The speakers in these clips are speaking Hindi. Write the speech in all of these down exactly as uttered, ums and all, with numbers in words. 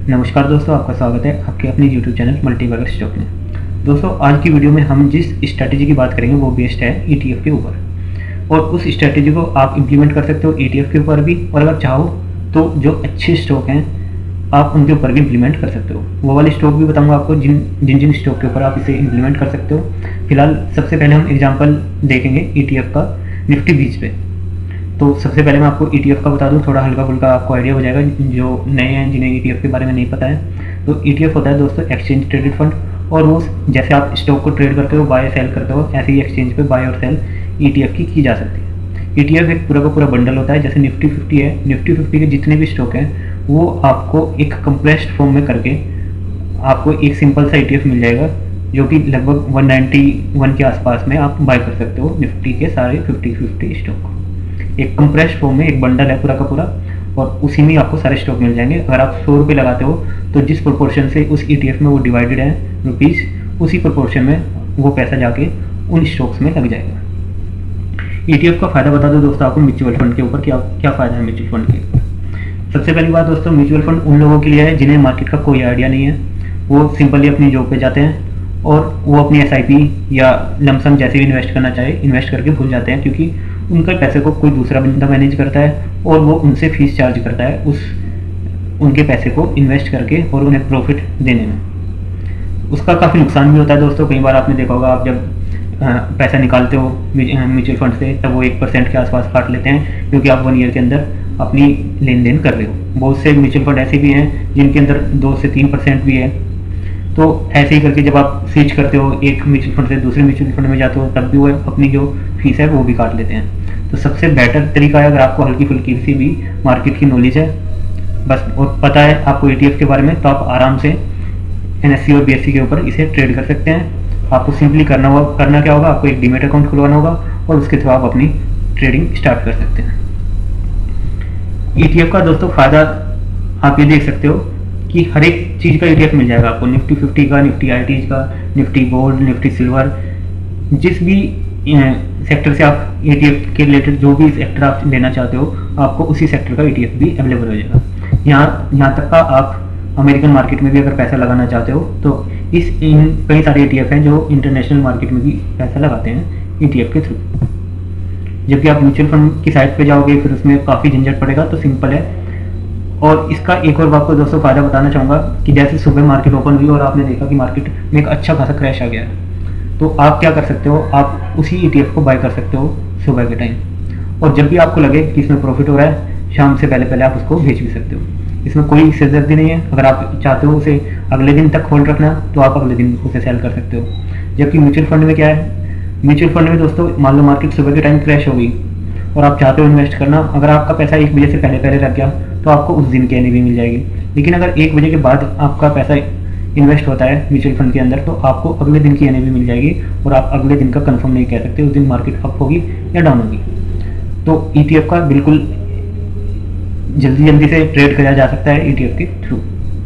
नमस्कार दोस्तों, आपका स्वागत है आपके अपने यूट्यूब चैनल मल्टीबैगर स्टॉक में। दोस्तों, आज की वीडियो में हम जिस स्ट्रैटेजी की बात करेंगे वो बेस्ड है ईटीएफ के ऊपर, और उस स्ट्रैटेजी को आप इंप्लीमेंट कर सकते हो ईटीएफ के ऊपर भी, और अगर चाहो तो जो अच्छे स्टॉक हैं आप उनके ऊपर भी इंप्लीमेंट कर सकते हो। वो वाले स्टॉक भी बताऊंगा आपको जिन जिन जिन स्टॉक के ऊपर आप इसे इंप्लीमेंट कर सकते हो। फिलहाल सबसे पहले हम एग्जाम्पल देखेंगे ईटीएफ का निफ्टी बीस पे। तो सबसे पहले मैं आपको ईटीएफ का बता दूं, थोड़ा हल्का फुल्का आपको आइडिया हो जाएगा जो नए हैं जिन्हें ईटीएफ के बारे में नहीं पता है। तो ईटीएफ होता है दोस्तों एक्सचेंज ट्रेडेड फंड, और वो जैसे आप स्टॉक को ट्रेड करते हो, बाय सेल करते हो, ऐसे ही एक्सचेंज पे बाय और सेल ईटीएफ की की जा सकती है। ईटीएफ एक पूरा का पूरा बंडल होता है। जैसे निफ्टी फिफ्टी है, निफ्टी फिफ्टी के जितने भी स्टॉक हैं वो आपको एक कंप्रेस्ड फॉर्म में करके आपको एक सिंपल सा ईटीएफ मिल जाएगा जो कि लगभग एक सौ इक्यानवे के आसपास में आप बाय कर सकते हो निफ्टी के सारे फिफ्टी फिफ्टी स्टॉक। एक कंप्रेस्ड फॉर्म में एक बंडल है पूरा का पूरा, और उसी में आपको सारे स्टॉक मिल जाएंगे। अगर आप सौ रुपये लगाते हो तो जिस प्रोपोर्शन से उस ईटीएफ में वो डिवाइडेड है रुपीज़, उसी प्रोपोर्शन में वो पैसा जाके उन स्टॉक्स में लग जाएगा। ईटीएफ का फ़ायदा बता दो दोस्तों आपको म्यूचुअल फंड के ऊपर क्या क्या फ़ायदा है म्यूचुअल फंड के ऊपर। सबसे पहली बात दोस्तों, म्यूचुअल फंड उन लोगों के लिए है जिन्हें मार्केट का कोई आइडिया नहीं है। वो सिंपली अपनी जॉब पे जाते हैं और वो अपनी एसआईपी या लमसम जैसे भी इन्वेस्ट करना चाहे इन्वेस्ट करके भूल जाते हैं, क्योंकि उनके पैसे को कोई दूसरा बंदा मैनेज करता है और वो उनसे फीस चार्ज करता है उस उनके पैसे को इन्वेस्ट करके और उन्हें प्रॉफिट देने में। उसका काफ़ी नुकसान भी होता है दोस्तों। कई बार आपने देखा होगा, आप जब पैसा निकालते हो म्यूचुअल फंड से तब वो एक परसेंट के आसपास काट लेते हैं, क्योंकि आप वन ईयर के अंदर अपनी लेन देन कर रहे हो। बहुत से म्यूचुअल फंड ऐसे भी हैं जिनके अंदर दो से तीन परसेंट भी है। तो ऐसे ही करके जब आप स्विच करते हो एक म्यूचुअल फंड से दूसरे म्यूचुअल फंड में जाते हो तब भी वो अपनी जो फीस है वो भी काट लेते हैं। तो सबसे बेटर तरीका है, अगर आपको हल्की फुल्की सी भी मार्केट की नॉलेज है बस और पता है आपको ईटीएफ के बारे में, तो आप आराम से एनएससी और बीएससी के ऊपर इसे ट्रेड कर सकते हैं। आपको सिंपली करना होगा करना क्या होगा, आपको एक डीमेट अकाउंट खुलवाना होगा और उसके थ्रू आप अपनी ट्रेडिंग स्टार्ट कर सकते हैं। ईटीएफ का दोस्तों फ़ायदा आप ये देख सकते हो कि हर एक चीज़ का ईटीएफ मिल जाएगा आपको, निफ्टी फिफ्टी का, निफ्टी आईटीज का, निफ्टी गोल्ड, निफ्टी सिल्वर, जिस भी सेक्टर से आप ईटीएफ के रिलेटेड जो भी सेक्टर आप लेना चाहते हो आपको उसी सेक्टर का ईटीएफ भी अवेलेबल हो जाएगा। यहाँ यहाँ तक का आप अमेरिकन मार्केट में भी अगर पैसा लगाना चाहते हो तो इस इन कई सारे ईटीएफ हैं जो इंटरनेशनल मार्केट में भी पैसा लगाते हैं ईटीएफ के थ्रू। जबकि आप म्यूचुअल फंड की साइट पे जाओगे फिर उसमें काफ़ी झंझट पड़ेगा, तो सिंपल है। और इसका एक और आपको दोस्तों फ़ायदा बताना चाहूँगा कि जैसे सुबह मार्केट ओपन हुई और आपने देखा कि मार्केट में एक अच्छा खासा क्रैश आ गया है, तो आप क्या कर सकते हो, आप उसी ईटीएफ को बाय कर सकते हो सुबह के टाइम, और जब भी आपको लगे कि इसमें प्रॉफिट हो रहा है शाम से पहले पहले आप उसको बेच भी सकते हो। इसमें कोई सिरदर्दी नहीं है। अगर आप चाहते हो उसे अगले दिन तक होल्ड रखना तो आप अगले दिन उसे सेल कर सकते हो। जबकि म्यूचुअल फंड में क्या है, म्यूचुअल फंड में दोस्तों मान लो मार्केट सुबह के टाइम क्रैश हो गई और आप चाहते हो इन्वेस्ट करना, अगर आपका पैसा एक बजे से पहले पहले लग गया तो आपको उस दिन की एनएवी मिल जाएगी। लेकिन अगर एक बजे के बाद आपका पैसा इन्वेस्ट होता है म्यूचुअल फंड के अंदर तो आपको अगले दिन की एनएवी मिल जाएगी, और आप अगले दिन का कंफर्म नहीं कह सकते उस दिन मार्केट अप होगी या डाउन होगी। तो ईटीएफ का बिल्कुल जल्दी जल्दी से ट्रेड किया जा सकता है ईटीएफ के through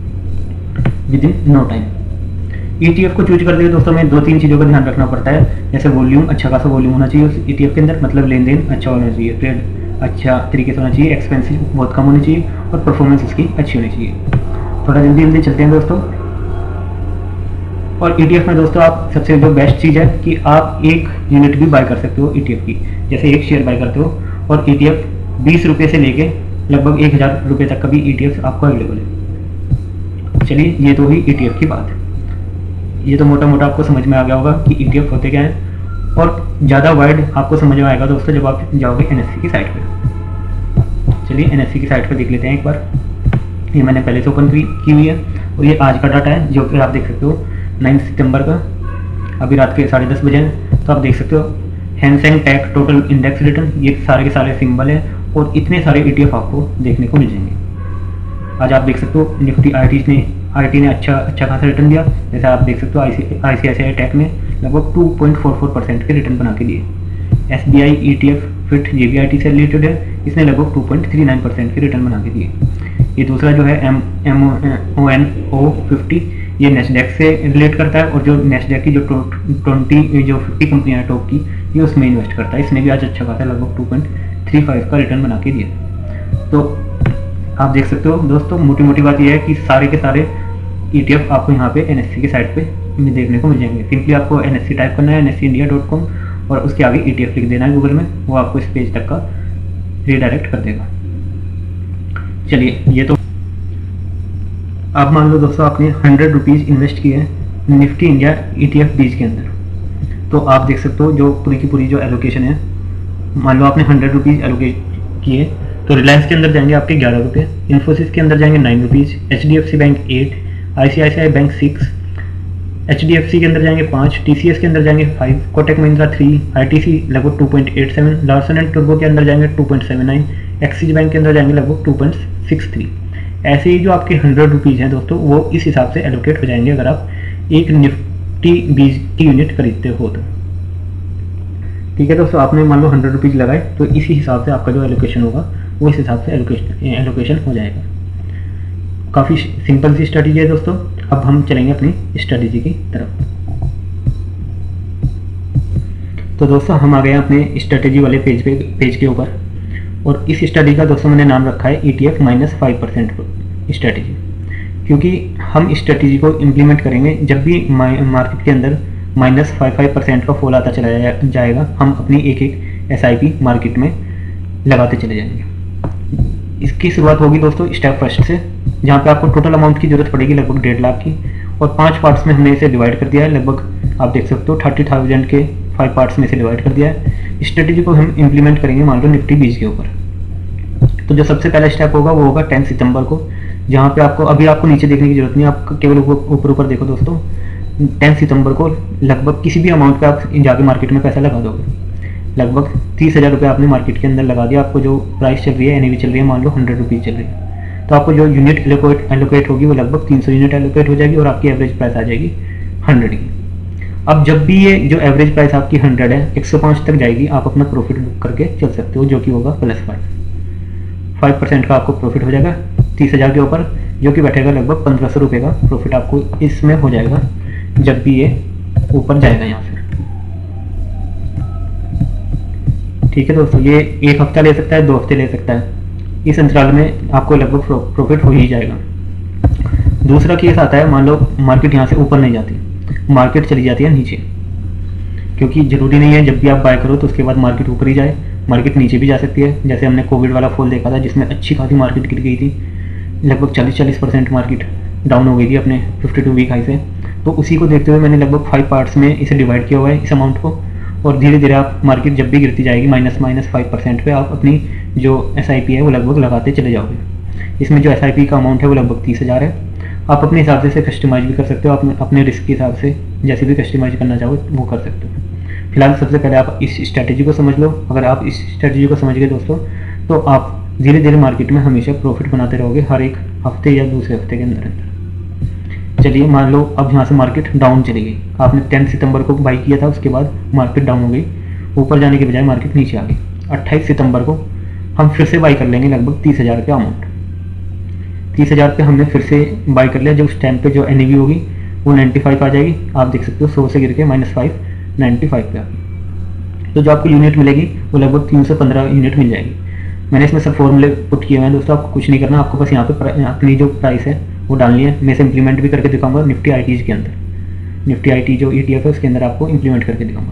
within no time. ETF को चूज करते हुए दोस्तों में दो तीन चीज़ों का ध्यान रखना पड़ता है। जैसे वॉल्यूम, अच्छा खासा वॉल्यूम होना चाहिए उस ईटीएफ के अंदर, मतलब लेन देन अच्छा होना चाहिए, ट्रेड अच्छा तरीके से होना चाहिए, एक्सपेंसिव बहुत कम होनी चाहिए और परफॉर्मेंस इसकी अच्छी होनी चाहिए। थोड़ा जल्दी जल्दी चलते हैं दोस्तों। और ईटीएफ में दोस्तों आप सबसे जो बेस्ट चीज़ है कि आप एक यूनिट भी बाय कर सकते हो ईटीएफ की। जैसे एक शेयर बाय करते हो और ईटीएफ बीस रुपये से लेके लगभग एक हज़ार रुपये तक का भी ईटीएफ आपको अवेलेबल है। चलिए, ये तो हुई ईटीएफ की बात। ये तो मोटा मोटा आपको समझ में आ गया होगा कि ईटीएफ होते क्या हैं, और ज़्यादा वाइड आपको समझ में आएगा दोस्तों जब आप जाओगे एनएससी की साइट पे। चलिए एनएससी की साइट पे देख लेते हैं एक बार। ये मैंने पहले से ओपन की हुई है और ये आज का डाटा है जो कि आप देख सकते हो नौ सितंबर का, अभी रात के साढ़े दस बजे हैं। तो आप देख सकते हो Hang Seng tech total index return, ये सारे के सारे सिंबल हैं और इतने सारे ईटीएफ आपको देखने को मिल जाएंगे। आज आप देख सकते हो निफ्टी आईटी ने आईटी ने अच्छा अच्छा खासा रिटर्न दिया। जैसे आप देख सकते हो आई C I C I tech ने लगभग two point four four percent के रिटर्न बना के दिए। S B I E T F फिट जे बी आई टी से रिलेटेड है, इसने लगभग two point three nine percent के रिटर्न बना के दिए। ये दूसरा जो है M M O N O fifty, ये नेस्डैक से रिलेट करता है, और जो नेस्डैक की जो ट्वेंटी जो फिफ्टी कंपनियाँ टॉप की ये उसमें इन्वेस्ट करता है। इसने भी आज अच्छा खासा लगभग टू पॉइंट थ्री फाइव का रिटर्न बना के दिया। तो आप देख सकते हो दोस्तों, मोटी मोटी बात यह है कि सारे के सारे ई टी एफ आपको यहाँ पे एन एस सी की साइट पे देखने को मिल जाएंगे। सिंपली आपको एन एस सी टाइप करना है, N S C India dot com, और उसके आगे ई टी एफ लिख देना है गूगल में, वो आपको इस पेज तक का रीडायरेक्ट कर देगा। चलिए, ये तो आप मान लो दोस्तों आपने हंड्रेड रुपीज़ इन्वेस्ट किए हैं Nifty India E T F BeES के अंदर, तो आप देख सकते हो जो पूरी की पूरी जो एलोकेशन है, मान लो आपने हंड्रेड रुपीज़ एलोकेट किए, तो रिलायंस के अंदर जाएंगे आपके ग्यारह रुपये, इन्फोसिस के अंदर जाएंगे nine rupees, H D F C bank eight, I C I C I bank six, H D F C के अंदर जाएंगे पाँच, टी सी एस के अंदर जाएंगे five, Kotak Mahindra three, I T C लगभग two point eight seven, Larsen and टुर्बो के अंदर जाएंगे two point seven nine, Axis bank के अंदर जाएंगे लगभग टू पॉइंट सिक्स थ्री। ऐसे ही जो आपके हंड्रेड रुपीज़ हैं दोस्तों, वो इस हिसाब से एलोकेट हो जाएंगे अगर आप एक निफ्टी बीज की यूनिट खरीदते हो तो। ठीक है दोस्तों, आपने मान लो हंड्रेड रुपीज़ लगाए, तो इसी हिसाब से आपका जो एलोकेशन होगा वो इस हिसाब से एलोकेशन एलोकेशन हो जाएगा। काफ़ी सिंपल सी स्ट्रेटजी है दोस्तों। अब हम चलेंगे अपनी स्ट्रेटजी की तरफ। तो दोस्तों हम आ गए अपने स्ट्रेटजी वाले पेज पे पेज के ऊपर, और इस स्ट्रेटजी का दोस्तों मैंने नाम रखा है E T F minus five percent strategy, क्योंकि हम स्ट्रेटजी को इम्प्लीमेंट करेंगे जब भी मार्केट के अंदर माइनस फाइव फाइव परसेंट का फॉल आता चला जाएगा, हम अपनी एक एक एस आई पी मार्केट में लगाते चले जाएंगे। इसकी शुरुआत होगी दोस्तों स्टेप फर्स्ट से, जहाँ पे आपको टोटल अमाउंट की जरूरत पड़ेगी लगभग डेढ़ लाख की, और पांच पार्ट्स में हमने इसे डिवाइड कर दिया है। लगभग आप देख सकते हो थर्टी थाउजेंड के फाइव पार्ट्स में इसे डिवाइड कर दिया है। स्ट्रेटजी को हम इम्प्लीमेंट करेंगे मान लो निफ्टी बीज के ऊपर। तो जो सबसे पहला स्टेप होगा वो होगा टेन सितंबर को, जहाँ पे आपको अभी आपको नीचे देखने की जरूरत नहीं है, आप केवल ऊपर ऊपर देखो दोस्तों। टेन सितंबर को लगभग किसी भी अमाउंट पे आप जाके मार्केट में पैसा लगा दोगे। लगभग तीस हज़ार रुपये आपने मार्केट के अंदर लगा दिया, आपको जो प्राइस चल रही है एन ए वी चल रही है मान लो हंड्रेड रुपीज़ चल रही है, तो आपको जो यूनिट एलोकेट एलोकेट होगी वो लगभग तीन सौ यूनिट एलोकेट हो जाएगी, और आपकी एवरेज प्राइस आ जाएगी हंड्रेड की। अब जब भी ये जो एवरेज प्राइस आपकी हंड्रेड है एक सौ पाँच तक जाएगी, आप अपना प्रॉफिट बुक करके चल सकते हो, जो कि होगा प्लस फाइव फाइव परसेंट का आपको प्रॉफिट हो जाएगा तीस हज़ार के ऊपर, जो कि बैठेगा लगभग पंद्रह सौ रुपये का प्रॉफिट आपको इसमें हो जाएगा जब भी ये ऊपर जाएगा यहाँ से। ठीक है दोस्तों, ये एक हफ्ता ले सकता है, दो हफ्ते ले सकता है, इस अंतराल में आपको लगभग प्रॉफिट हो ही जाएगा। दूसरा केस आता है, मान लो मार्केट यहाँ से ऊपर नहीं जाती, मार्केट चली जाती है नीचे, क्योंकि जरूरी नहीं है जब भी आप बाय करो तो उसके बाद मार्केट ऊपर ही जाए, मार्केट नीचे भी जा सकती है। जैसे हमने कोविड वाला फॉल देखा था जिसमें अच्छी खासी मार्केट गिर गई थी, लगभग चालीस चालीस परसेंट मार्केट डाउन हो गई थी अपने फिफ्टी टू वीक हाई से। तो उसी को देखते हुए मैंने लगभग फाइव पार्ट्स में इसे डिवाइड किया हुआ है इस अमाउंट को, और धीरे धीरे आप मार्केट जब भी गिरती जाएगी माइनस माइनस फाइव परसेंट पे आप अपनी जो एस आई पी है वो लगभग लगाते चले जाओगे। इसमें जो एस आई पी का अमाउंट है वो लगभग तीस हज़ार है। आप अपने हिसाब से इसे कस्टमाइज भी कर सकते हो, आप अपने रिस्क के हिसाब से जैसे भी कस्टमाइज करना चाहो वो कर सकते हो। फिलहाल सबसे पहले आप इस स्ट्रैटेजी को समझ लो। अगर आप इस स्ट्रैटेजी को समझ गए दोस्तों, तो आप धीरे धीरे मार्केट में हमेशा प्रॉफिट बनाते रहोगे हर एक हफ्ते या दूसरे हफ्ते के अंदर अंदर। चलिए मान लो अब यहाँ से मार्केट डाउन चली गई, आपने टेन सितंबर को बाई किया था, उसके बाद मार्केट डाउन हो गई, ऊपर जाने के बजाय मार्केट नीचे आ गई। अट्ठाईस सितंबर को हम फिर से बाई कर लेंगे लगभग तीस हज़ार का अमाउंट। तीस हज़ार पे हमने फिर से बाई कर लिया, जो उस टाइम पे जो एन ए वी होगी वो नाइन्टी फाइव आ जाएगी। आप देख सकते हो सौ से गिर के माइनस फाइव नाइन्टी फाइव पे आ गई। तो जो आपको यूनिट मिलेगी वो लगभग तीन सौ पंद्रह यूनिट मिल जाएगी। मैंने इसमें सब फॉर्मूले पुट किए हुए हैं दोस्तों, आपको कुछ नहीं करना, आपको बस यहाँ पे अपनी जो प्राइस है वो डालनी है। मैं इसे इंप्लीमेंट भी करके दिखाऊंगा निफ्टी आई टीज के अंदर, निफ्टी आई टी जो ई टी एफ है उसके अंदर आपको इंप्लीमेंट करके दिखाऊंगा।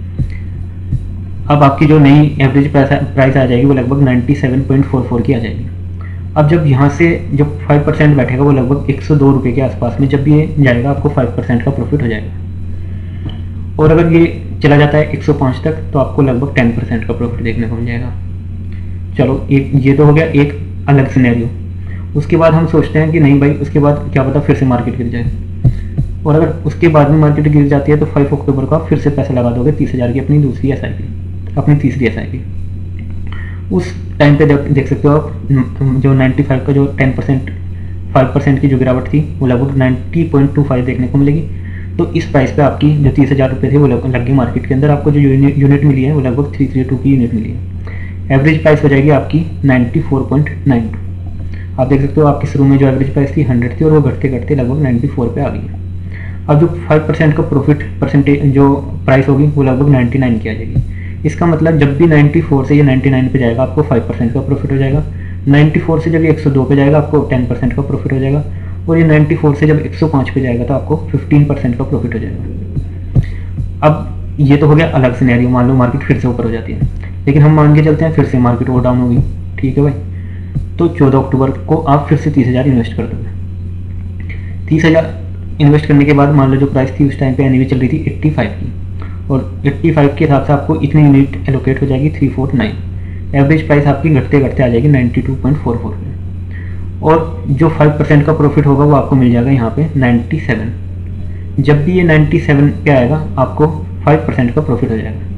अब आपकी जो नई एवरेज प्राइस प्राइस आ जाएगी वो लगभग ninety seven point four four की आ जाएगी। अब जब यहाँ से जो फाइव परसेंट बैठेगा वो लगभग एक सौ दो रुपये के आसपास में, जब भी ये जाएगा आपको फाइव परसेंट का प्रॉफिट हो जाएगा। और अगर ये चला जाता है एक सौ पाँच तक तो आपको लगभग टेन परसेंट का प्रॉफिट देखने को मिल जाएगा। चलो एक ये तो हो गया एक अलग सिनेरियो। उसके बाद हम सोचते हैं कि नहीं भाई, उसके बाद क्या पता फिर से मार्केट गिर जाए, और अगर उसके बाद में मार्केट गिर जाती है तो फाइव अक्टूबर को आप फिर से पैसा लगा दोगे तीस हज़ार की अपनी दूसरी एस आई पी, अपनी तीसरी एस आई पी। उस टाइम पे देख सकते हो आप जो नाइन्टी फाइव का जो टेन परसेंट फाइव परसेंट की जो गिरावट थी वो लगभग नाइन्टी पॉइंट टू फाइव देखने को मिलेगी। तो इस प्राइस पे आपकी जो तीस हज़ार रुपये थे वो लग गई मार्केट के अंदर, आपको जो यूनिट मिली है वो लगभग थ्री थ्री टू की यूनिट मिली है। एवरेज प्राइस हो जाएगी आपकी ninety four point nine two. आप देख सकते हो आपकी शुरू में जो एवरेज प्राइस थी हंड्रेड थी और वो घटते घटते लगभग नाइन्टी फोर पे आ गई है। अब जो फाइव परसेंट का प्रॉफिट परसेंटेज जो प्राइस होगी वो लगभग नाइन्टी नाइन की आ जाएगी। इसका मतलब जब भी नाइन्टी फोर से या नाइन्टी नाइन पे जाएगा आपको फाइव परसेंट का प्रॉफिट हो जाएगा, चौरानवे से जब ये एक सौ दो पे जाएगा आपको टेन परसेंट का प्रॉफिट हो जाएगा, और ये चौरानवे से जब एक सौ पाँच पे जाएगा तो आपको पंद्रह परसेंट का प्रॉफिट हो जाएगा। अब ये तो हो गया अलग सिनेरियो, मान लो मार्केट फिर से ऊपर हो जाती है, लेकिन हम मान के चलते हैं फिर से मार्केट और डाउन होगी, ठीक है भाई। तो चौदह अक्टूबर को आप फिर से तीस हज़ार इन्वेस्ट कर दोगे। तीस हज़ार इन्वेस्ट करने के बाद मान लो जो प्राइस थी उस टाइम पे एनईवी चल रही थी पचासी की, और पचासी के हिसाब से आपको इतनी यूनिट एलोकेट हो जाएगी तीन सौ उनचास। एवरेज प्राइस आपकी घटते घटते आ जाएगी बानवे पॉइंट फोर फोर पे, और जो पाँच परसेंट का प्रॉफिट होगा वो आपको मिल जाएगा यहाँ पे सत्तानवे। जब भी ये सत्तानवे पे आएगा आपको पाँच परसेंट का प्रॉफिट हो जाएगा,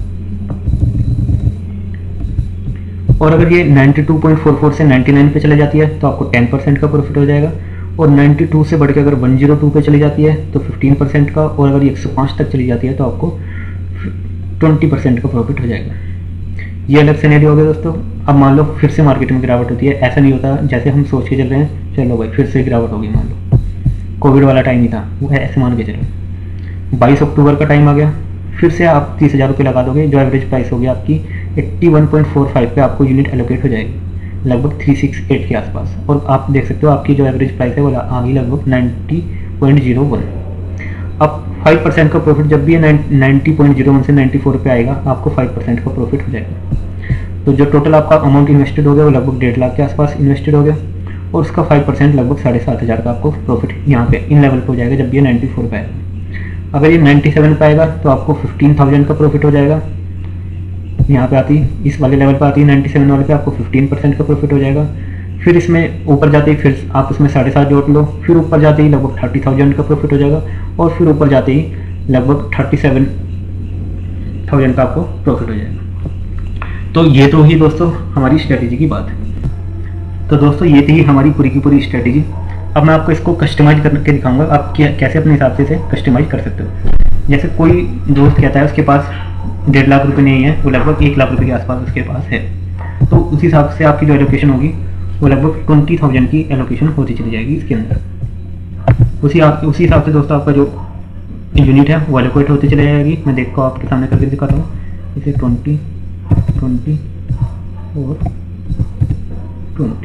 और अगर ये बानवे पॉइंट फोर फोर से निन्यानवे पे चले जाती है तो आपको दस परसेंट का प्रॉफिट हो जाएगा, और बानवे से बढ़ के अगर एक सौ दो पे चली जाती है तो पंद्रह परसेंट का, और अगर एक सौ पाँच तक चली जाती है तो आपको बीस परसेंट का प्रॉफिट हो जाएगा। ये अलग सिनेरियो हो गया दोस्तों। अब मान लो फिर से मार्केट में गिरावट होती है, ऐसा नहीं होता जैसे हम सोच के चल रहे हैं, चलो भाई फिर से गिरावट होगी, मान लो कोविड वाला टाइम ही था वो ऐसे मान के चलो, बाईस अक्टूबर का टाइम आ गया, फिर से आप तीस हज़ार रुपये लगा दोगे, जो एवरेज प्राइस होगी आपकी इक्यासी पॉइंट फोर फाइव पे आपको यूनिट एलोकेट हो जाएगी, लगभग तीन सौ अड़सठ के आसपास, और आप देख सकते हो आपकी जो एवरेज प्राइस है वो आ गई लगभग नब्बे पॉइंट ज़ीरो वन। अब पाँच परसेंट का प्रॉफिट जब भी नब्बे पॉइंट ज़ीरो वन से चौरानवे पे आएगा आपको पाँच परसेंट का प्रॉफिट हो जाएगा। तो जो टोटल आपका अमाउंट इन्वेस्टेड हो गया वो लगभग डेढ़ लाख के आसपास इन्वेस्टेड हो गया, और उसका पाँच परसेंट लगभग साढ़े सात हज़ार का आपको प्रॉफिट यहाँ पे इन लेवल पे हो जाएगा जब ये चौरानवे पे आएगा। अगर ये सत्तानवे पे आएगा तो आपको पंद्रह हज़ार का प्रॉफिट हो जाएगा, यहाँ पे आती इस वाले लेवल पे आती है सत्तानवे वाले पे आपको पंद्रह परसेंट का प्रॉफिट हो जाएगा। फिर इसमें ऊपर जाते ही फिर आप इसमें साढ़े सात जोड़ लो, फिर ऊपर जाते ही लगभग थर्टी थाउजेंड का प्रॉफिट हो जाएगा, और फिर ऊपर जाते ही लगभग थर्टी सेवन थाउजेंड का आपको प्रॉफिट हो जाएगा। तो ये तो ही दोस्तों हमारी स्ट्रेटेजी की बात। तो दोस्तों ये थी हमारी पूरी की पूरी स्ट्रेटेजी। अब मैं आपको इसको कस्टमाइज करके दिखाऊंगा, आप कैसे अपने हिसाब से इसे कस्टमाइज कर सकते हो। जैसे कोई दोस्त कहता है उसके पास डेढ़ लाख रुपए नहीं है, वो लगभग एक लाख रुपए के आसपास उसके पास है, तो उस हिसाब से आपकी जो एलोकेशन होगी वो लगभग ट्वेंटी थाउजेंड की एलोकेशन होती चली जाएगी इसके अंदर। उसी आप उसी हिसाब से दोस्तों आपका जो यूनिट है वो एलोकेट होती चली जाएगी। मैं देखो आपके सामने करके दिखाता हूँ, इसे ट्वेंटी ट्वेंटी और ट्वेंटी,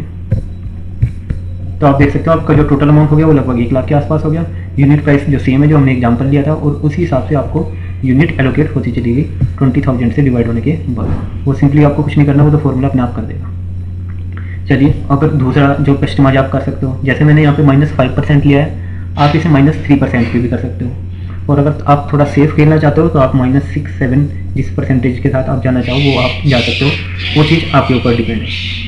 तो आप देख सकते हो आपका जो टोटल अमाउंट हो गया वो लगभग एक लाख के आसपास हो गया। यूनिट प्राइस जो सेम है जो हमने एग्जांपल लिया था, और उसी हिसाब से आपको यूनिट एलोकेट होती चली गई ट्वेंटी थाउजेंड से डिवाइड होने के बाद। वो सिंपली आपको कुछ नहीं करना, वो तो फॉर्मूला अपने आप कर देगा। चलिए, अगर दूसरा जो कस्टमाइज आप कर सकते हो, जैसे मैंने यहाँ पे माइनस फाइव परसेंट लिया है, आप इसे माइनस थ्री परसेंट पे भी कर सकते हो, और अगर आप थोड़ा सेफ खेलना चाहते हो तो आप माइनस सिक्स सेवन जिस परसेंटेज के साथ आप जाना चाहो वो आप जा सकते हो, वो चीज़ आपके ऊपर डिपेंड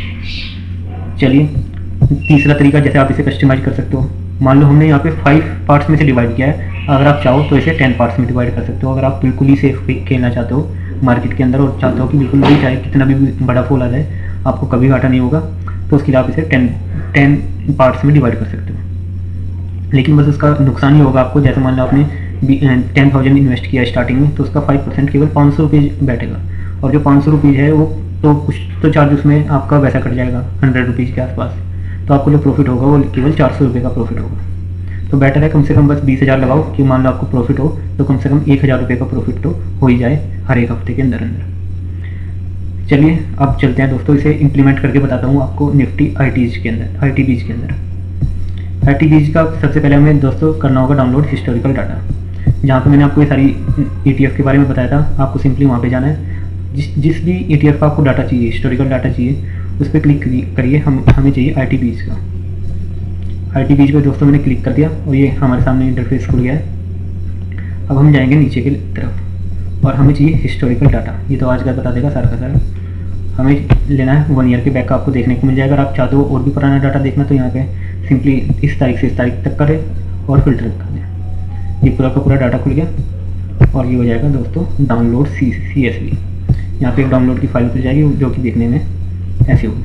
है। चलिए, तीसरा तरीका जैसे आप इसे कस्टमाइज कर सकते हो, मान लो हमने यहाँ पे फाइव पार्ट्स में से डिवाइड किया है, अगर आप चाहो तो इसे टेन पार्ट्स में डिवाइड कर सकते हो। अगर आप बिल्कुल ही सेफ खेलना चाहते हो मार्केट के अंदर और चाहते हो कि बिल्कुल नहीं, चाहे कितना भी बड़ा फॉल आ जाए आपको कभी घाटा नहीं होगा, तो उसके लिए आप इसे टेन टेन पार्ट्स में डिवाइड कर सकते हो। लेकिन बस उसका नुकसान ही होगा आपको, जैसे मान लो आपने टेन थाउजेंड इन्वेस्ट किया स्टार्टिंग में, तो उसका फाइव परसेंट केवल पाँच सौ रुपीज़ बैठेगा, और जो पाँच सौ रुपीज़ है वो तो कुछ तो चार्ज उसमें आपका वैसा कट जाएगा हंड्रेड रुपीज़ के आसपास, तो आपको जो प्रॉफिट होगा वो केवल चार सौ रुपये का प्रॉफिट होगा। तो बेटर है कम से कम बस बीस हज़ार लगाओ कि मान लो आपको प्रॉफिट हो तो कम से कम एक हज़ार रुपये का प्रॉफिट तो हो ही जाए हर एक हफ्ते के अंदर अंदर। चलिए अब चलते हैं दोस्तों, इसे इंप्लीमेंट करके बताता हूँ आपको निफ्टी आई टीज के अंदर आई टी बीज के अंदर। आई टी बीज का सबसे पहले हमें दोस्तों करना होगा डाउनलोड हिस्टोरिकल डाटा, जहाँ पे मैंने आपको ये सारी ई टी एफ के बारे में बताया था। आपको सिंपली वहाँ पे जाना है, जिस जिस भी ई टी एफ का आपको डाटा चाहिए, हिस्टोरिकल डाटा चाहिए, उस पर क्लिक करिए। हम हमें चाहिए आई टी बीज का। आई टी बीज पे दोस्तों मैंने क्लिक कर दिया और ये हमारे सामने इंटरफेस खुल गया है। अब हम जाएंगे नीचे की तरफ और हमें चाहिए हिस्टोरिकल डाटा। ये तो आज का बता देगा सारा का सारा। हमें लेना है वन ईयर के बैक का, आपको देखने को मिल जाएगा। अगर आप चाहते हो और भी पुराना डाटा देखना तो यहाँ पे सिंपली इस तारीख से इस तारीख तक करें और फिल्टर कर दें। ये पूरा का पूरा डाटा खुल गया और ये हो जाएगा दोस्तों download C C S V. यहाँ पे एक डाउनलोड की फाइल खुल जाएगी जो कि देखने में ऐसे होगी।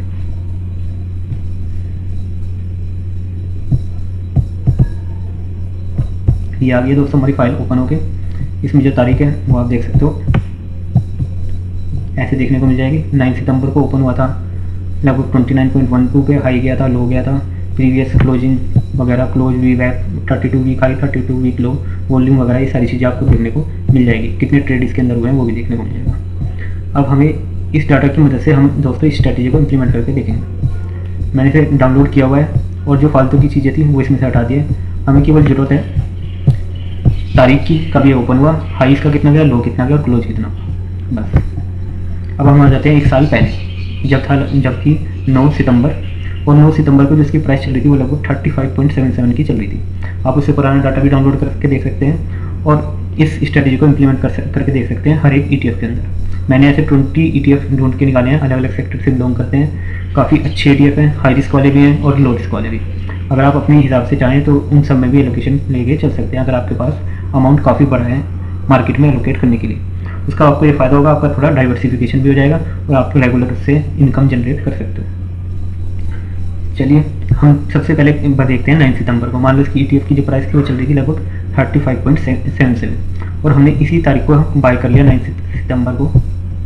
ये आ गई दोस्तों हमारी फाइल ओपन होके। इसमें जो तारीख है वो आप देख सकते हो, ऐसे देखने को मिल जाएगी। नौ सितंबर को ओपन हुआ था, लगभग twenty nine point one two पे हाई गया था, लो गया था। प्रीवियस क्लोजिंग वगैरह, close we back, thirty two week high, thirty two week low, volume वगैरह, ये सारी चीज़ें आपको देखने को मिल जाएगी। कितने ट्रेड इसके अंदर हुए हैं वो भी देखने को मिल जाएगा। अब हमें इस डाटा की मदद से हम दोस्तों इस स्ट्रैटेजी को इम्प्लीमेंट करके देखेंगे। मैंने इसे डाउनलोड किया हुआ है और जो फालतू की चीज़ें थी वो इसमें से हटा दी है। हमें केवल ज़रूरत है तारीख की, कब ये ओपन हुआ, हाई इसका कितना गया, लो कितना गया और क्लोज कितना, बस। अब हम आ जाते हैं एक साल पहले, जब था जब थी नौ सितंबर, और नौ सितंबर को जो इसकी प्राइस चल रही थी वो लगभग thirty five point seven seven की चल रही थी। आप उससे पुराना डाटा भी डाउनलोड करके देख सकते हैं और इस स्ट्रेटजी को इम्प्लीमेंट कर सक, करके देख सकते हैं हर एक ईटीएफ के अंदर। मैंने ऐसे ट्वेंटी ईटीएफ ढूंढ के निकाले हैं, अलग अलग सेक्टर से बिलोंग करते हैं। काफ़ी अच्छे ईटीएफ हैं, हाई रिस्क वाले भी हैं और लो रिस्क वाले भी। अगर आप अपने हिसाब से चाहें तो उन सब में भी एलोकेशन लेके चल सकते हैं, अगर आपके पास अमाउंट काफ़ी बड़ा है मार्केट में एलोकेट करने के लिए। उसका आपको ये फ़ायदा होगा, आपका थोड़ा डाइवर्सिफिकेशन भी हो जाएगा और आप रेगुलर उससे इनकम जनरेट कर सकते हो। चलिए हम सबसे पहले देखते हैं नाइन सितंबर को। मान लो इसकी ईटीएफ की जो प्राइस थी वो चल रही थी लगभग thirty five point seven seven, और हमने इसी तारीख को बाय कर लिया। नाइन सितंबर को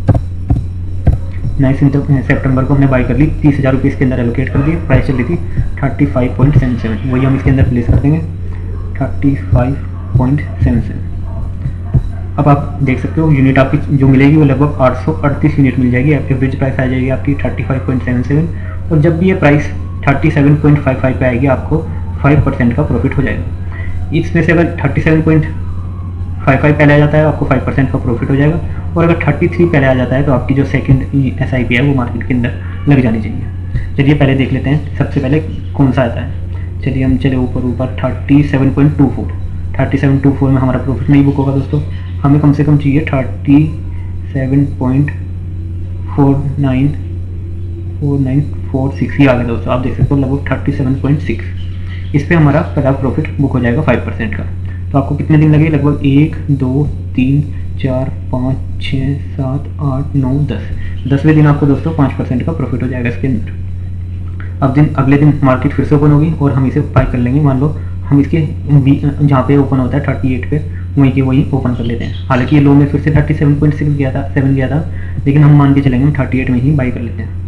नाइन सितंबर को हमने बाय कर ली, तीस हज़ार रुपये इसके अंदर एलोकेट कर दिए। प्राइस चल रही थी thirty five point seven seven, वही हम इसके अंदर प्लेस कर देंगे thirty five point seven seven. अब आप देख सकते हो यूनिट आपकी जो मिलेगी वो लगभग आठ सौ अड़तीस यूनिट मिल जाएगी। एवरेज प्राइस आ जाएगी आपकी thirty five point seven seven, और जब भी ये price thirty seven point five five पे आएगी आपको फाइव परसेंट का प्रॉफिट हो जाएगा। इसमें से अगर thirty seven point five five पहले आ जाता है आपको फाइव परसेंट का प्रॉफिट हो जाएगा, और अगर थर्टी थ्री पहले आ जाता है तो आपकी जो सेकंड एस आई पी है वो मार्केट के अंदर लग जानी चाहिए। चलिए पहले देख लेते हैं सबसे पहले कौन सा आता है। चलिए हम चले ऊपर ऊपर thirty seven point two four thirty seven two four में हमारा प्रॉफिट नहीं बुक होगा दोस्तों, हमें कम से कम चाहिए thirty seven point four nine four nine four six ही आ गया दोस्तों। आप देख सकते हो लगभग थर्टी सेवन पॉइंट सिक्स। इस पर हमारा पहला प्रॉफिट बुक हो जाएगा फाइव परसेंट का। तो आपको कितने दिन लगे, लगभग एक दो तीन चार पाँच छः सात आठ नौ दस दसवें दिन आपको दोस्तों पाँच परसेंट का प्रॉफिट हो जाएगा इसके अंदर। अब दिन अगले दिन मार्केट फिर से ओपन होगी और हम इसे बाय कर लेंगे। मान लो हम इसके जहाँ पे ओपन होता है थर्टी एट पे वहीं के वहीं ओपन कर लेते हैं। हालांकि ये लो में फिर से थर्टी सेवन पॉइंट सिक्स गया था सेवन गया था लेकिन हम मान के चलेंगे हम थर्टी एट में ही बाई कर लेते हैं।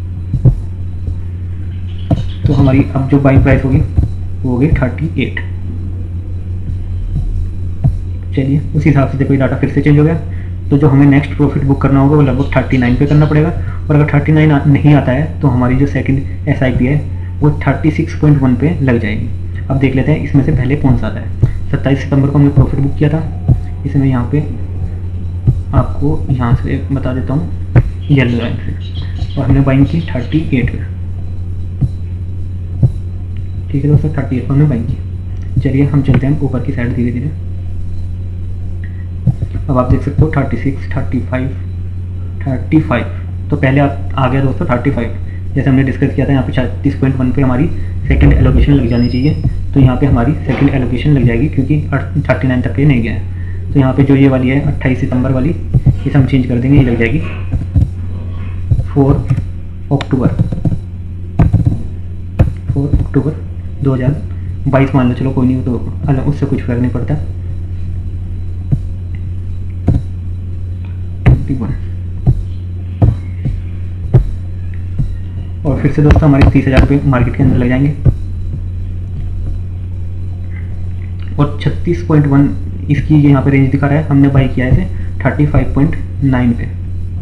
तो हमारी अब जो बाई प्राइस होगी वो होगी थर्टी एट। चलिए उस हिसाब से देखो डाटा फिर से चेंज हो गया। तो जो हमें नेक्स्ट प्रॉफिट बुक करना होगा वो लगभग थर्टी नाइन पे करना पड़ेगा, और अगर थर्टी नाइन नहीं आता है तो हमारी जो सेकंड एस आई पी है वो थर्टी सिक्स पॉइंट वन पे लग जाएगी। अब देख लेते हैं इसमें से पहले कौन सा आता है। सत्ताईस सितंबर को हमने प्रॉफिट बुक किया था, इसे मैं यहाँ पे आपको यहाँ से बता देता हूँ येलो लाइन से, और हमने बाइंग की थर्टी एट पे। ठीक है दोस्तों, थर्टी एट पर हमने बाइंग की। चलिए हम चलते हैं ऊपर की साइड धीरे धीरे। अब आप देख सकते हो thirty six thirty five thirty five, तो पहले आप आ गया दोस्तों थर्टी फाइव। जैसे हमने डिस्कस किया था यहाँ पे छत्तीस पॉइंट वन पे हमारी सेकंड एलोकेशन लग जानी चाहिए, तो यहाँ पे हमारी सेकंड एलोकेशन लग जाएगी क्योंकि थर्टी नाइन तक ये नहीं गया है। तो यहाँ पे जो ये वाली है अट्ठाईस सितंबर वाली, इसे हम चेंज कर देंगे, ये लग जाएगी फोर अक्टूबर फोर अक्टूबर दो हज़ार बाईस मान लो, चलो कोई नहीं, तो अलग उससे कुछ फर्क नहीं पड़ता। और फिर से दोस्तों हमारे तीस हज़ार रुपये मार्केट के अंदर लग जाएंगे, और छत्तीस पॉइंट वन इसकी यहाँ पे रेंज दिखा रहा है। हमने बाई किया है इसे थर्टी फाइव पॉइंट नाइन पे।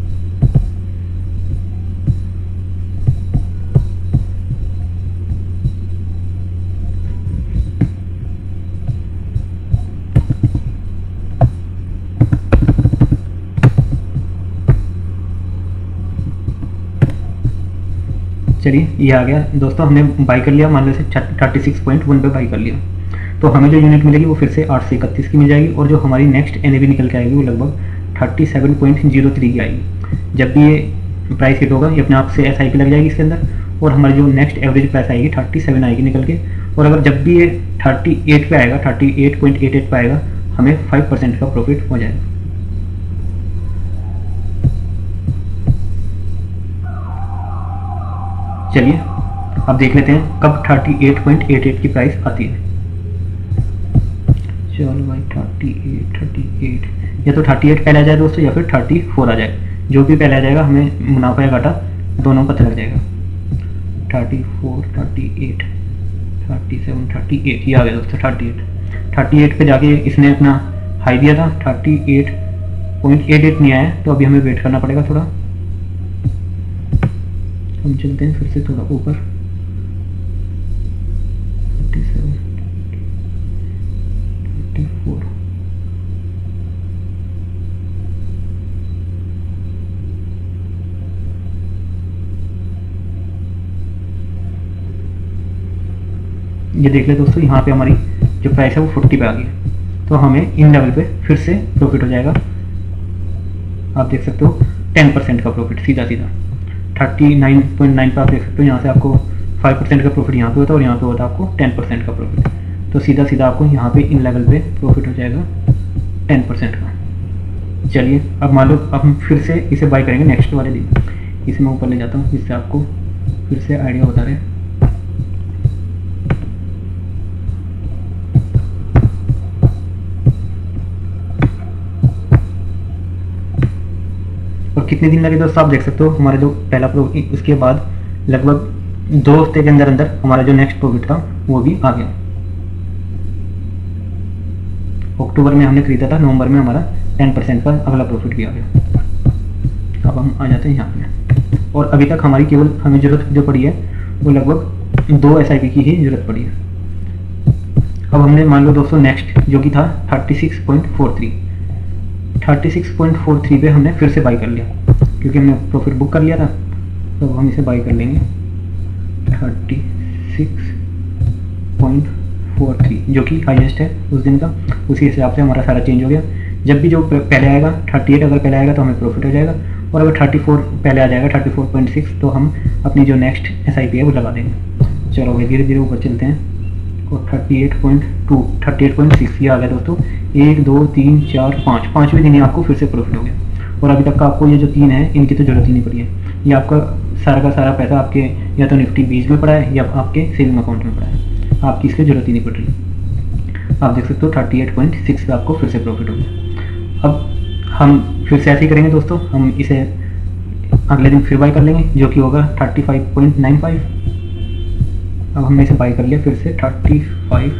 चलिए ये आ गया दोस्तों, हमने बाई कर लिया, मान लो इसे थर्टी सिक्स पॉइंट वन पे बाई कर लिया। तो हमें जो यूनिट मिलेगी वो फिर से आठ सौ इकतीस की मिल जाएगी, और जो हमारी नेक्स्ट एन ए बी निकल के आएगी वो लगभग thirty seven point zero three की आएगी। जब भी ये प्राइस हिट होगा ये अपने आप से एस आई पी लग जाएगी इसके अंदर, और हमारी जो नेक्स्ट एवरेज प्राइस आएगी थर्टी सेवन आएगी निकल के। और अगर जब भी ये थर्टी एट पे आएगा, thirty eight point eight eight पे आएगा, हमें फाइव परसेंट का प्रॉफिट हो जाएगा। चलिए अब देख लेते हैं कब thirty eight point eight eight की प्राइस आती है। चलो भाई थर्टी एट थर्टी एट, या तो थर्टी एट पहले आ जाए दोस्तों या फिर थर्टी फोर आ जाए, जो भी पहले आ जाएगा हमें मुनाफा या घाटा दोनों पता लग जाएगा। Thirty four thirty eight thirty seven thirty eight, ये आ गया दोस्तों थर्टी एट। थर्टी एट पे जाके इसने अपना हाई दिया था, thirty eight point eight eight नहीं आया, तो अभी हमें वेट करना पड़ेगा थोड़ा। हम चलते हैं फिर से थोड़ा ऊपर, ये देख ले दोस्तों, यहाँ पे हमारी जो प्राइस है वो फोर्टी पे आ गई है, तो हमें इन लेवल पे फिर से प्रॉफिट हो जाएगा। आप देख सकते हो टेन परसेंट का प्रॉफिट सीधा सीधा थर्टी नाइन पॉइंट नाइन पे आप देख सकते हो। यहाँ से आपको फाइव परसेंट का प्रॉफिट यहाँ पे होता है और यहाँ पे होता है आपको टेन परसेंट का प्रॉफिट। तो सीधा सीधा आपको यहाँ पे इन लेवल पे प्रॉफिट हो जाएगा टेन परसेंट का। चलिए अब मान लो अब हम फिर से इसे बाय करेंगे नेक्स्ट वाले दिन। इसे मैं ऊपर ले जाता हूँ, जिससे आपको फिर से आइडिया बता रहे। और कितने दिन लगे दोस्तों आप देख सकते हो। हमारा जो पहला प्रॉफिट, उसके बाद लगभग दो हफ्ते के अंदर अंदर हमारा जो नेक्स्ट प्रॉफिट था वो भी आ गया। अक्टूबर में हमने खरीदा था, नवंबर में हमारा टेन परसेंट का अगला प्रॉफिट भी आ गया। अब हम आ जाते हैं यहाँ पे, और अभी तक हमारी केवल हमें जरूरत जो पड़ी है वो लगभग दो एस आई पी की ही जरूरत पड़ी है। अब हमने मान लो दोस्तों नेक्स्ट जो कि था thirty six point four three thirty six point four three पे हमने फिर से बाई कर लिया, क्योंकि हमने प्रॉफिट बुक कर लिया था। तो अब हम इसे बाई कर लेंगे thirty six point four three जो कि हाईएस्ट है उस दिन का। उसी हिसाब से हमारा सारा चेंज हो गया। जब भी जो पहले आएगा थर्टी एट अगर पहले आएगा तो हमें प्रॉफिट हो जाएगा, और अगर थर्टी फोर पहले आ जाएगा थर्टी फोर पॉइंट सिक्स तो हम अपनी जो नेक्स्ट एस आई पी है वो लगा देंगे। चलो भाई धीरे धीरे ऊपर चलते हैं। और thirty eight point two thirty eight point six ये आ गया दोस्तों। एक दो तीन चार पाँच पाँचवें दिन ही आपको फिर से प्रॉफिट हो गया। और अभी तक का आपको ये जो तीन है इनकी तो जरूरत ही नहीं पड़ी है। ये आपका सारा का सारा पैसा आपके या तो निफ्टी बीस में पड़ा है या आपके सेविंग अकाउंट में पड़ा है, आपकी इसकी जरूरत ही नहीं पड़ रही। आप देख सकते हो थर्टी एट पॉइंट सिक्स पे आपको फिर से प्रॉफिट हो गया। अब हम फिर से ऐसे ही करेंगे दोस्तों, हम इसे अगले दिन फिर बाई कर लेंगे जो कि होगा thirty five point nine five. अब हमने इसे बाई कर लिया फिर से thirty five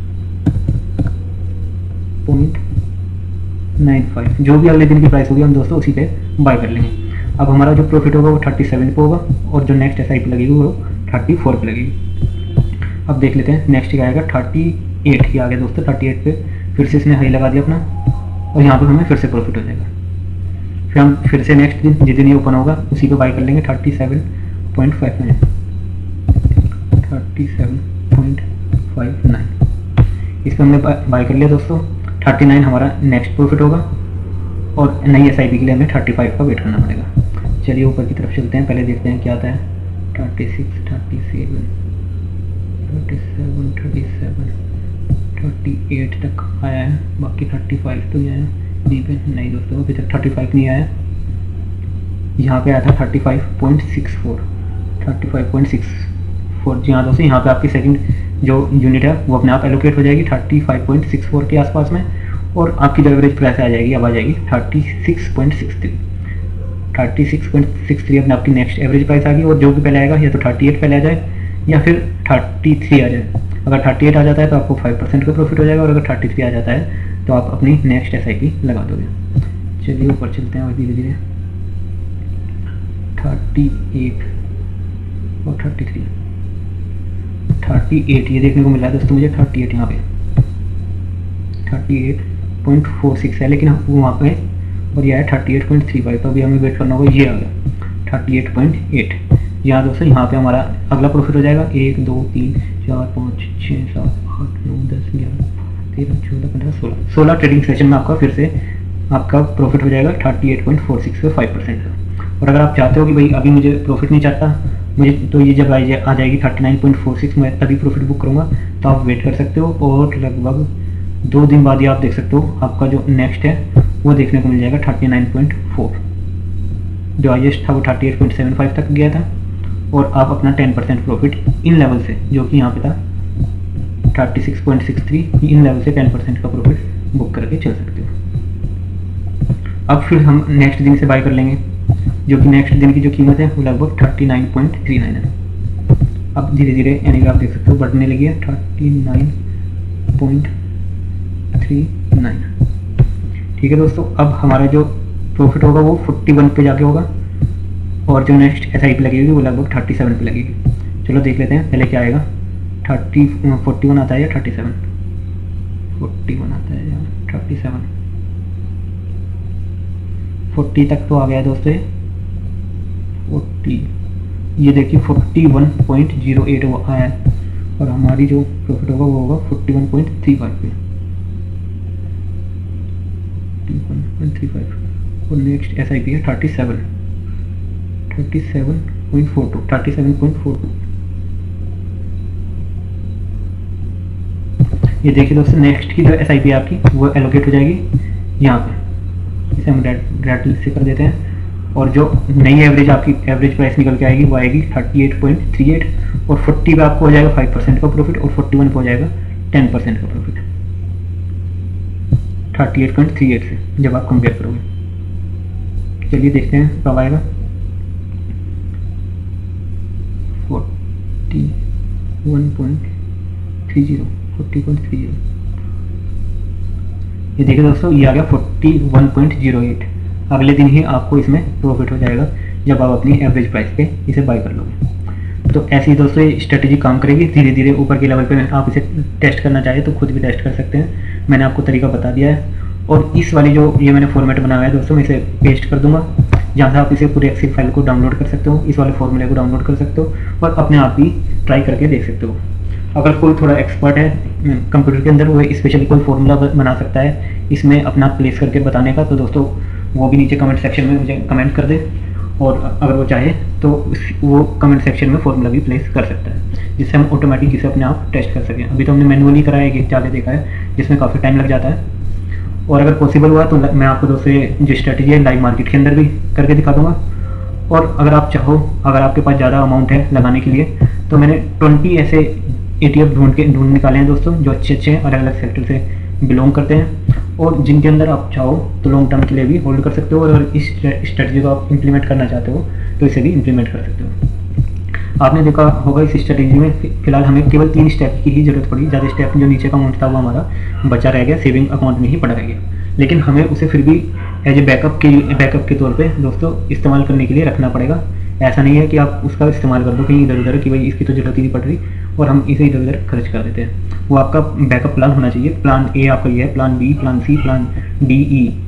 point nine five, जो भी अगले दिन की प्राइस होगी हम दोस्तों उसी पे बाई कर लेंगे। अब हमारा जो प्रॉफिट होगा वो थर्टी सेवन पे होगा, और जो नेक्स्ट एस आई पी लगेगी वो थर्टी फोर पे लगेगी। अब देख लेते हैं नेक्स्ट क्या आएगा। थर्टी एट की आ गया दोस्तों। थर्टी एट पे फिर से इसने हाई लगा दिया अपना, और यहाँ पे हमें फिर से प्रॉफिट हो जाएगा। फिर हम फिर से नेक्स्ट दिन जिस दिन ये ओपन होगा उसी पे बाई कर लेंगे thirty seven point five nine thirty seven point five nine इस पर हमने बाई कर लिया दोस्तों। थर्टी नाइन हमारा नेक्स्ट प्रॉफिट होगा, और नई एस आई पी के लिए हमें थर्टी फाइव का वेट करना पड़ेगा। चलिए ऊपर की तरफ चलते हैं, पहले देखते हैं क्या आता है। Thirty six thirty seven thirty seven thirty seven thirty eight तक आया है, बाकी थर्टी फाइव तो नहीं आया। डी पे नहीं दोस्तों, अभी तक थर्टी फाइव नहीं आया। यहाँ पे आया था thirty five point six four thirty five point six four जी हाँ दोस्तों, यहाँ पे आपकी सेकंड जो यूनिट है वो अपने आप एलोकेट हो जाएगी thirty five point six four के आसपास में, और आपकी जो एवरेज प्राइस आ जाएगी अब आ जाएगी thirty six point six three thirty six point six three अपने आपकी नेक्स्ट एवरेज प्राइस आ गई। और जो भी पहले आएगा या तो थर्टी एट पहले आ जाए या फिर थर्टी थ्री आ जाए। अगर थर्टी एट आ जाता है तो आपको फाइव परसेंट का प्रॉफिट हो जाएगा, और अगर थर्टी थ्री आ जाता है तो आप अपनी नेक्स्ट एस आई पी लगा दोगे। चलिए ऊपर चलते हैं और धीरे धीरे थर्टी एट और थर्टी थ्री थर्टी एट ये देखने को मिला है दोस्तों मुझे। थर्टी एट यहाँ पे thirty eight point four six है, लेकिन वो वहाँ पे और यह है thirty eight point three five. तो अभी हमें वेट करना होगा, ये आ गया थर्टी एट पॉइंट एट। यहाँ दोस्तों यहाँ पे हमारा अगला प्रॉफिट हो जाएगा एक दो तीन चार पाँच छः सात आठ नौ दस ग्यारह तेरह चौदह पंद्रह सोलह सोलह ट्रेडिंग सेशन में आपका फिर से आपका प्रॉफिट हो जाएगा thirty eight point four six पे फाइव परसेंट का। और अगर आप चाहते हो कि भाई अभी मुझे प्रॉफिट नहीं चाहता मुझे, तो ये जब आ जाएगी thirty nine point four six मैं तभी प्रॉफिट बुक करूँगा, तो आप वेट कर सकते हो। और लगभग दो दिन बाद ही आप देख सकते हो आपका जो नेक्स्ट है वो देखने को मिल जाएगा थर्टी नाइन पॉइंट फोर। जो हाइएस्ट था वो thirty eight point seven five तक गया था, और आप अपना टेन परसेंट प्रॉफिट इन लेवल से जो कि यहाँ पे था thirty six point six three इन लेवल से टेन परसेंट का प्रॉफिट बुक करके चल सकते हो। अब फिर हम नेक्स्ट दिन से बाय कर लेंगे, जो कि नेक्स्ट दिन की जो कीमत है वो लगभग thirty nine point three nine है। अब धीरे धीरे यानी कि आप देख सकते हो बढ़ने लगी है thirty nine point three nine. ठीक है दोस्तों, अब हमारा जो प्रॉफिट होगा वो फोर्टी वन पे जाके होगा, और जो नेक्स्ट एस आई पी लगेगी वो लगभग थर्टी सेवन पे लगेगी। चलो देख लेते हैं पहले क्या आएगा। थर्टी फोर्टी वन आता है या थर्टी सेवन फोर्टी वन आता है या थर्टी सेवन फोर्टी तक तो आ गया दोस्तों। फोर्टी ये देखिए forty one point zero eight आया है, और हमारी जो प्रॉफिट होगा वो होगा forty one point three five पे, वन पॉइंट थ्री फाइव। और नेक्स्ट एस आई पी है thirty seven thirty seven point four two thirty seven point four two. ये देखिए दोस्तों, नेक्स्ट की जो एस आई पी है आपकी वो एलोकेट हो जाएगी यहाँ पे, इसे हम रेड रेड लिस्ट से कर देते हैं। और जो नई एवरेज आपकी एवरेज प्राइस निकल के आएगी वो आएगी thirty eight point three eight, और फोर्टी पे आपको हो जाएगा फाइव परसेंट का प्रॉफिट, और फोर्टी वन पे हो जाएगा टेन परसेंट का profit thirty eight point three eight से जब आप कंपेयर करोगे। चलिए देखते हैं कब आएगा। Forty one point three zero forty point three zero, ये देखिए दोस्तों, ये आ गया forty one point zero eight. अगले दिन ही आपको इसमें प्रॉफिट हो जाएगा जब आप अपनी एवरेज प्राइस पे इसे बाय कर लोगे। तो ऐसे ही दोस्तों ये स्ट्रेटेजी काम करेगी। धीरे धीरे ऊपर के लेवल पे आप इसे टेस्ट करना चाहे तो खुद भी टेस्ट कर सकते हैं, मैंने आपको तरीका बता दिया है। और इस वाली जो ये मैंने फॉर्मेट बनाया है दोस्तों, मैं इसे पेस्ट कर दूंगा, जहाँ से आप इसे पूरे एक्सेल फाइल को डाउनलोड कर सकते हो, इस वाले फॉर्मूले को डाउनलोड कर सकते हो और अपने आप भी ट्राई करके देख सकते हो। अगर कोई थोड़ा एक्सपर्ट है कंप्यूटर के अंदर, वो स्पेशली कोई फॉर्मूला बना सकता है इसमें अपना प्लेस करके बताने का, तो दोस्तों वो भी नीचे कमेंट सेक्शन में मुझे कमेंट कर दे, और अगर वो चाहे तो वो कमेंट सेक्शन में फॉर्मूला भी प्लेस कर सकता है, जिससे हम ऑटोमेटिक इसे अपने आप टेस्ट कर सकें। अभी तो हमने मैनुअली कराया है, एक ज़्यादा देखा है जिसमें काफ़ी टाइम लग जाता है। और अगर पॉसिबल हुआ तो मैं आपको दोस्तों जो स्ट्रेटेजी है लाइव मार्केट के अंदर भी करके दिखा दूंगा। और अगर आप चाहो, अगर आपके पास ज़्यादा अमाउंट है लगाने के लिए, तो मैंने ट्वेंटी ऐसे ई टी एफ ढूंढ के ढूंढ निकाले हैं दोस्तों, जो अच्छे अच्छे अलग अलग सेक्टर से बिलोंग करते हैं और जिनके अंदर आप चाहो तो लॉन्ग टर्म के लिए भी होल्ड कर सकते हो। और अगर इस स्ट्रेटजी को आप इंप्लीमेंट करना चाहते हो तो इसे भी इंप्लीमेंट कर सकते हो। आपने देखा होगा इस स्ट्रेटजी में फिलहाल हमें केवल तीन स्टेप की ही जरूरत पड़ी, ज़्यादा स्टेप जो नीचे का अमाउंट था वो हमारा बचा रह गया, सेविंग अकाउंट में ही पड़ा रह गया, लेकिन हमें उसे फिर भी एज ए बैकअप के बैकअप के तौर पे दोस्तों इस्तेमाल करने के लिए रखना पड़ेगा। ऐसा नहीं है कि आप उसका इस्तेमाल कर दो कहीं इधर उधर कि भाई इसकी तो जरूरत ही नहीं पड़ रही और हम इसे इधर उधर खर्च कर देते हैं। वो आपका बैकअप प्लान होना चाहिए। प्लान ए आपका ये है, plan B, plan C, plan D,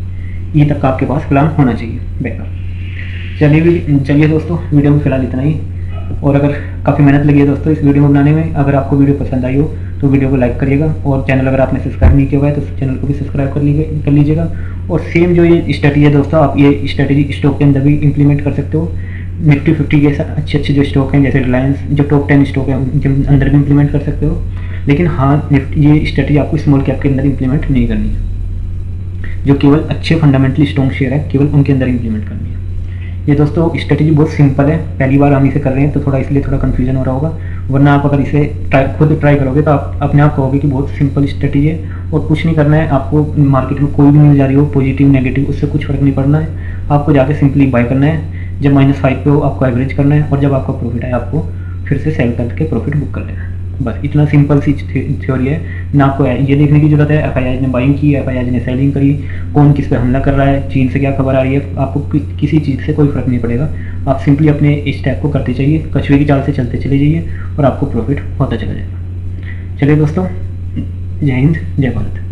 E E तक का आपके पास प्लान होना चाहिए बैकअप। चलिए चलिए दोस्तों, वीडियो में फिलहाल इतना ही। और अगर काफ़ी मेहनत लगी है दोस्तों इस वीडियो को बनाने में, अगर आपको वीडियो पसंद आई हो तो वीडियो को लाइक करिएगा, और चैनल अगर आपने सब्सक्राइब नहीं किया हुआ है तो चैनल को भी सब्सक्राइब कर लीजिए कर लीजिएगा। और सेम जो ये स्ट्रेटजी है दोस्तों, आप ये स्ट्रेटजी स्टॉक के अंदर भी इंप्लीमेंट कर सकते हो। निफ्टी फिफ्टी के अच्छे अच्छे जो स्टॉक हैं जैसे रिलायंस, जो टॉप टेन स्टॉक है उनके अंदर भी इंप्लीमेंट कर सकते हो। लेकिन हाँ, ये स्ट्रेटजी आपको स्मॉल कैप के अंदर इंप्लीमेंट नहीं करनी है, जो केवल अच्छे फंडामेंटली स्ट्रॉन्ग शेयर है केवल उनके अंदर इंप्लीमेंट करनी है। ये दोस्तों स्ट्रेटजी बहुत सिंपल है, पहली बार हम इसे कर रहे हैं तो थोड़ा इसलिए थोड़ा कन्फ्यूजन हो रहा होगा, वरना आप अगर इसे ट्राई खुद ट्राई करोगे तो आप अपने आप कहोगे कि बहुत सिंपल स्ट्रेटजी है और कुछ नहीं करना है। आपको मार्केट में कोई भी न्यूज़ आ रही हो पॉजिटिव नेगेटिव, उससे कुछ फर्क नहीं पड़ना है। आपको जाके सिंपली बाय करना है, जब माइनस फाइव पे हो आपको एवरेज करना है, और जब आपका प्रॉफिट आए आपको फिर से सेल करके प्रॉफिट बुक कर लेना है। बस इतना सिंपल सी थ्योरी है। ना आपको ये देखने की जरूरत है एफ आई आई ने बाइंग की, एफ आई आई ने सेलिंग करी, कौन किस पे हमला कर रहा है, चीन से क्या खबर आ रही है, आपको कि, किसी चीज़ से कोई फर्क नहीं पड़ेगा। आप सिंपली अपने स्टेप को करते चाहिए, कछुए की चाल से चलते चले जाइए और आपको प्रॉफिट होता चला जाएगा। चलिए दोस्तों, जय हिंद, जय भारत।